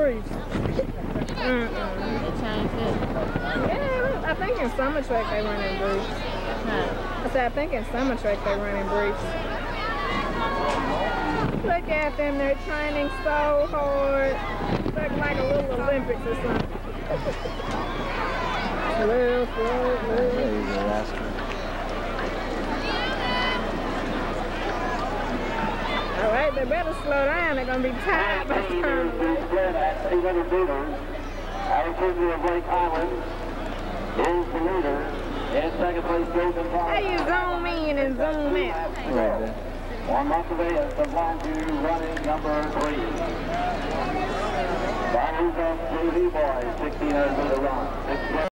briefs. They changed it. Yeah, I think in summer track they run in briefs. I said, I think in summer track they run in briefs. Look at them, they're training so hard. Look like a little Olympics or something. All right, they better slow down. They're going to be tired by the time. Blake Island is the leader. In second place, Golden Ball. How you zoom in and zoom out? On Montevideo, the Longview running number 3. That is a JV boys, 1,600 meter run.